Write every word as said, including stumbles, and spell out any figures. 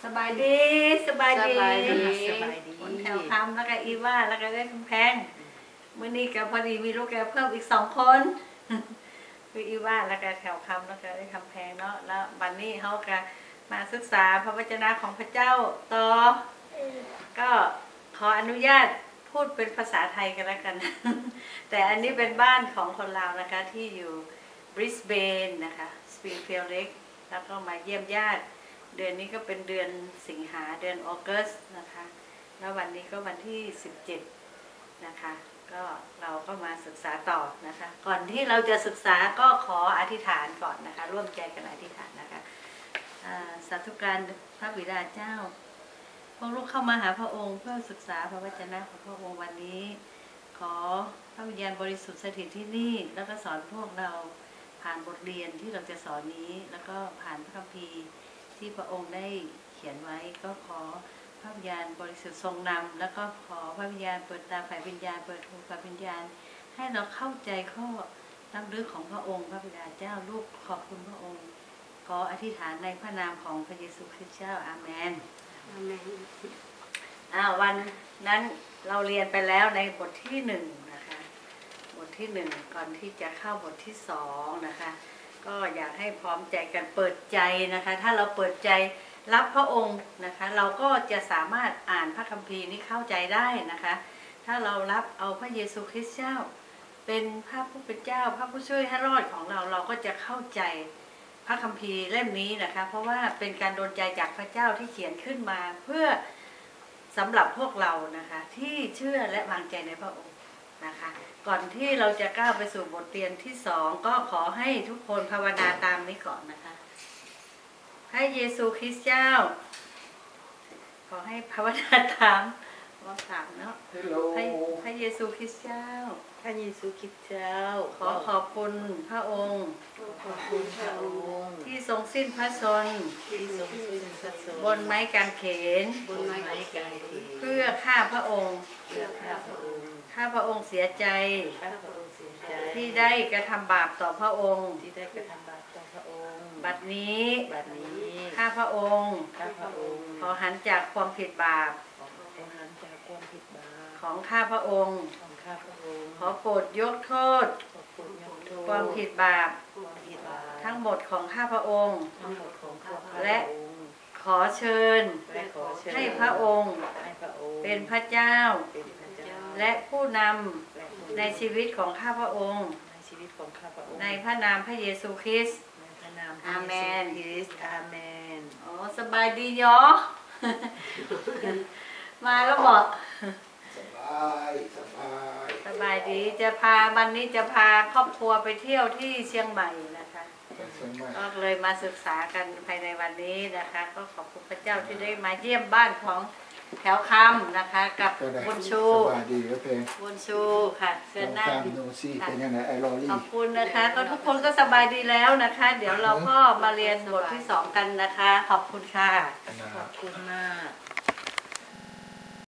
สบายดีสบายดีสบายดีสบายดีคนแถวคำแล้วก็อีว่าแล้วก็ได้คำแพงมื่อนี้ก็พอดีมีลูกแกเพิ่มอีกสองคนคืออีว่าแล้วก็แถวคำแล้วก็ได้คำแพงเนาะแล้ววันนี้เขาก็มาศึกษาพระวจนะของพระเจ้าต่อก็ขออนุญาตพูดเป็นภาษาไทยกันแล้วกันแต่อันนี้เป็นบ้านของคนลาวนะคะที่อยู่บริสเบนนะคะสปริงฟิลด์เล็กแล้วก็มาเยี่ยมญาติเดือนนี้ก็เป็นเดือนสิงหาเดือนออกัสนะคะแล้ววันนี้ก็วันที่สิบเจ็ดนะคะก็เราก็มาศึกษาต่อนะคะก่อนที่เราจะศึกษาก็ขออธิษฐานก่อนนะคะร่วมใจกันอธิษฐานนะคะสาธุการพระบิดาเจ้าพวกลูกเข้ามาหาพระองค์เพื่อศึกษาพระวจนะของพระองค์วันนี้ขอพระวิญญาณบริสุทธิ์สถิตที่นี่แล้วก็สอนพวกเราผ่านบทเรียนที่เราจะสอนนี้แล้วก็ผ่านพระคัมภีร์ที่พระองค์ได้เขียนไว้ก็ขอพระวิญญาณบริสุทธิ์ทรงนำแล้วก็ขอพระวิญญาณเปิดตาฝ่ายวิญญาณเปิดหูฝ่ายวิญญาณให้เราเข้าใจข้อล้ำลึกของพระองค์พระบิดาเจ้าลูกขอบคุณพระองค์ขออธิษฐานในพระนามของพระเยซูคริสต์เจ้าอาเมนอาเมนอ้าววันนั้นเราเรียนไปแล้วในบทที่หนึ่งนะคะบทที่หนึ่งก่อนที่จะเข้าบทที่สองนะคะก็อยากให้พร้อมใจกันเปิดใจนะคะถ้าเราเปิดใจรับพระองค์นะคะเราก็จะสามารถอ่านพระคัมภีร์นี้เข้าใจได้นะคะถ้าเรารับเอาพระเยซูคริสต์เจ้าเป็นพระผู้เป็นเจ้าพระผู้ช่วยให้รอดของเราเราก็จะเข้าใจพระคัมภีร์เล่มนี้นะคะเพราะว่าเป็นการดลใจจากพระเจ้าที่เขียนขึ้นมาเพื่อสำหรับพวกเรานะคะที่เชื่อและวางใจในพระองค์นะคะก่อนที่เราจะก้าวไปสู่บทเรียนที่สองก็ขอให้ทุกคนภาวนาตามนี้ก่อนนะคะพระเยซูคริสต์เจ้าขอให้ภาวนาตามว่าถามเนาะพระพระเยซูคริสต์เจ้าพระเยซูคริสต์เจ้าขอขอบคุณพระองค์ขอบคุณพระองค์ที่ทรงสิ้นพระชนที่ทรงสิ้นพระชนบนไม้กางเขนบนไม้กางเขนเพื่อข้าพระองค์เพื่อข้าพระองค์ข้าพระองค์เสียใจข้าพระองค์เสียใจที่ได้กระทำบาปต่อพระองค์ที่ได้กระทำบาปต่อพระองค์บัดนี้บัดนี้ข้าพระองค์ข้าพระองค์ขอหันจากความผิดบาปขอหันจากความผิดบาปของข้าพระองค์ของข้าพระองค์ขอโปรดยกโทษขอโปรดยกโทษความผิดบาปความผิดบาปทั้งหมดของข้าพระองค์ทั้งหมดของข้าพระองค์และขอเชิญให้พระองค์เป็นพระเจ้าและผู้นำในชีวิตของข้าพระองค์ในพระนามพระเยซูคริสต์อาเมนอาเมนอ๋อสบายดียอมาแล้วบอกสบายสบายสบายดีจะพาวันนี้จะพาครอบครัวไปเที่ยวที่เชียงใหม่นะคะก็เลยมาศึกษากันภายในวันนี้นะคะก็ขอบคุณพระเจ้าที่ได้มาเยี่ยมบ้านของแถวคำนะคะกับบุญชูสบายดีก็เพลงบุญชูค่ะเสื้อหน้าเป็นยังไงไอรอลี่ขอบคุณนะคะก็ทุกคนก็สบายดีแล้วนะคะ เดี๋ยวเราก็มาเรียนบทที่สองกันนะคะขอบคุณค่ะขอบคุณมาก